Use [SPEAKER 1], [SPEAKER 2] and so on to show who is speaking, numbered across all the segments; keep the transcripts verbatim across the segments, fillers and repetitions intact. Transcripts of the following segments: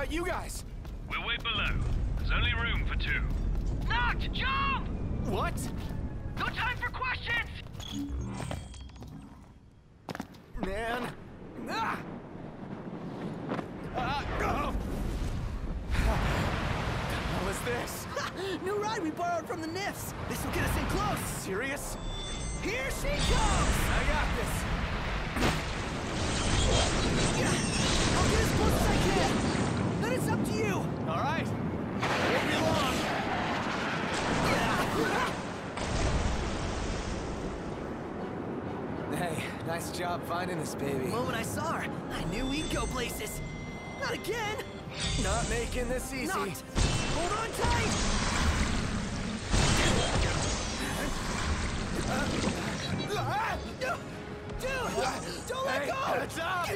[SPEAKER 1] about you guys?
[SPEAKER 2] We'll wait below. There's only room for two.
[SPEAKER 3] Noct, jump!
[SPEAKER 1] What?
[SPEAKER 3] No time for questions!
[SPEAKER 1] Man. Ah! Ah! Oh! What was this?
[SPEAKER 4] New ride we borrowed from the Nifs. This will get us in close.
[SPEAKER 1] Serious?
[SPEAKER 4] Here she comes!
[SPEAKER 1] I got this.
[SPEAKER 4] I'll get as close as I can. Then it's up to you.
[SPEAKER 1] All right. Won't be long. Hey, nice job finding this baby.
[SPEAKER 4] The moment I saw her, I knew we'd go places. Not again.
[SPEAKER 1] Not making this easy.
[SPEAKER 4] Noct. Hold on tight.
[SPEAKER 1] Ah!
[SPEAKER 4] Dude, don't let
[SPEAKER 1] Hey,
[SPEAKER 4] go.
[SPEAKER 1] it's up.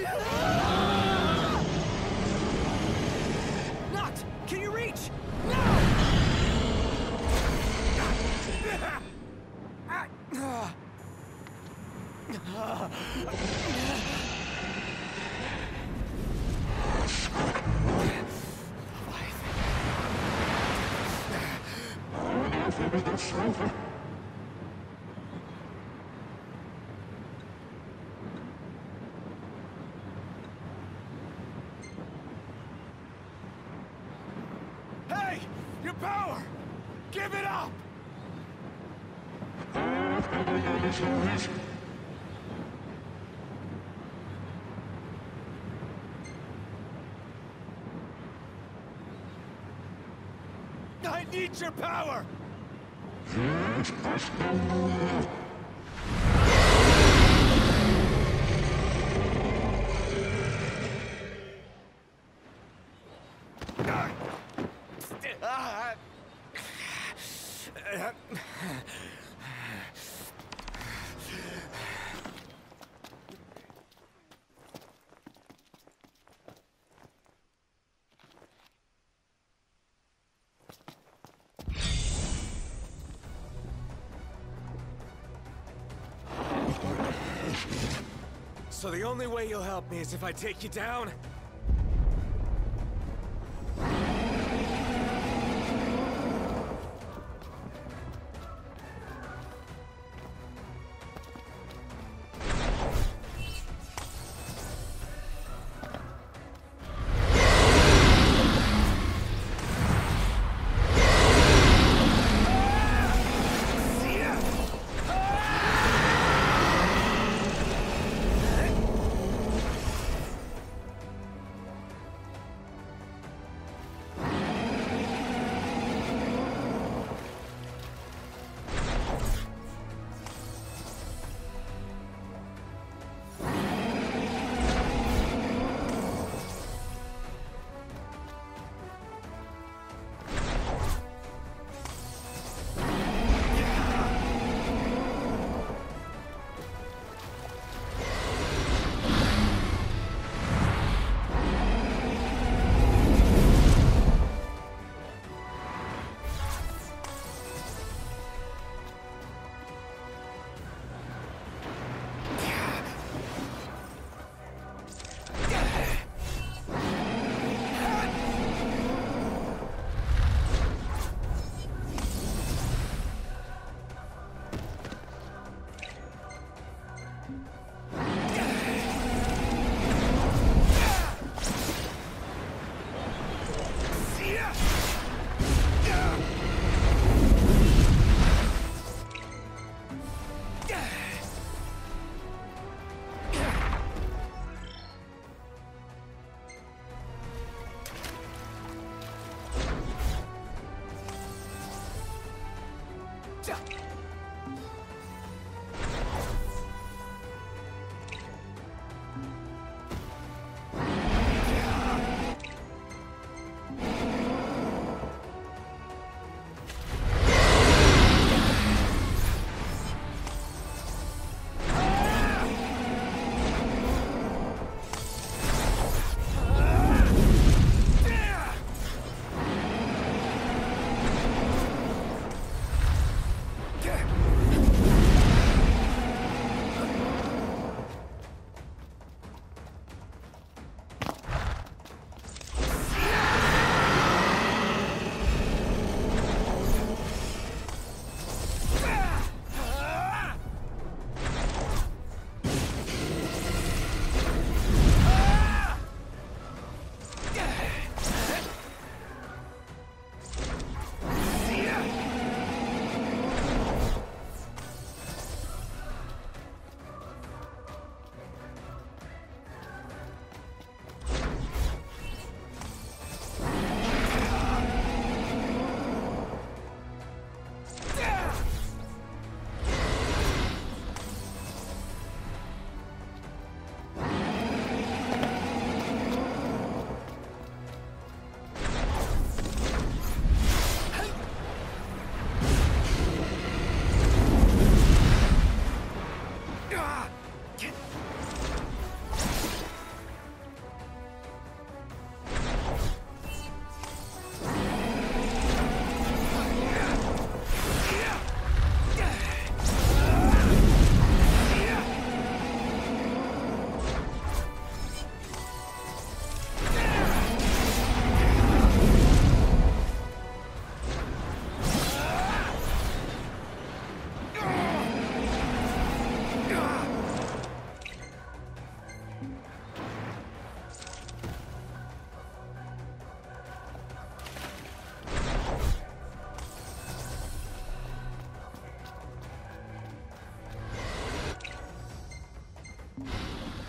[SPEAKER 4] Noct, can you reach? No.
[SPEAKER 1] Hey! Your power! Give it up! I need your power! Ah! So the only way you'll help me is if I take you down?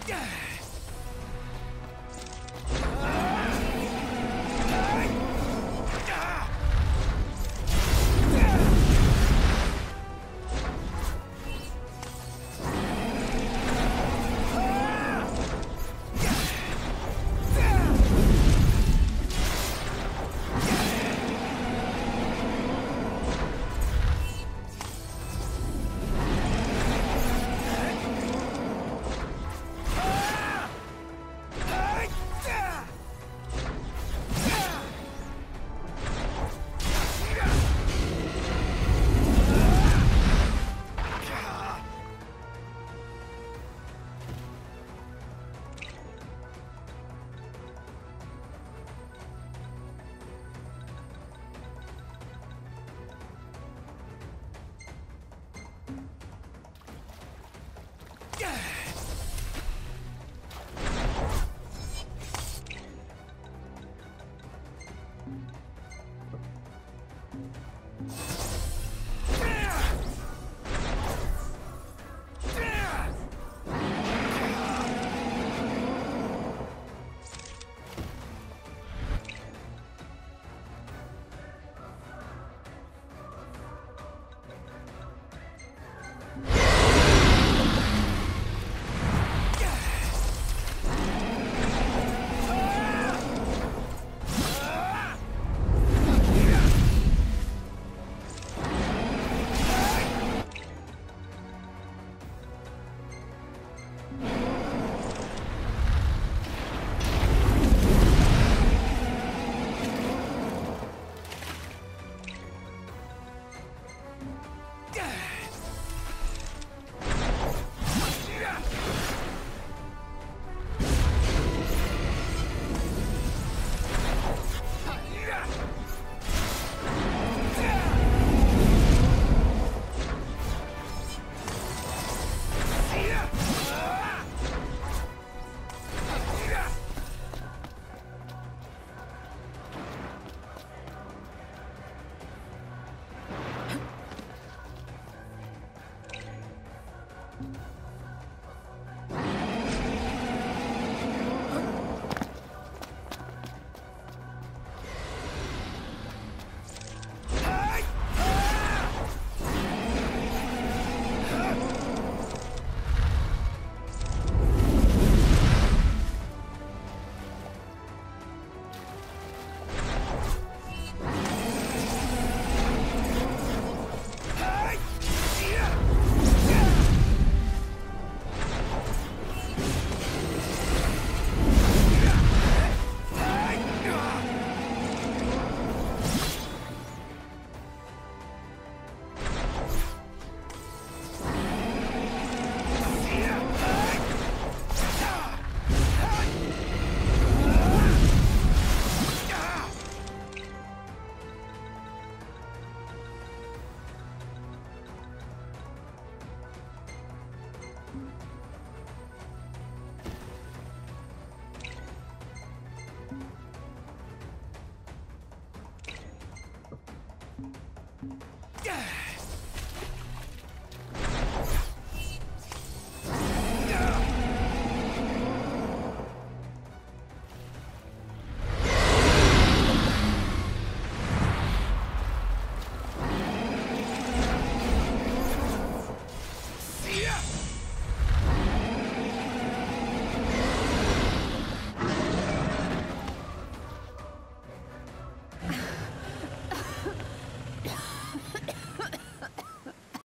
[SPEAKER 1] Yeah.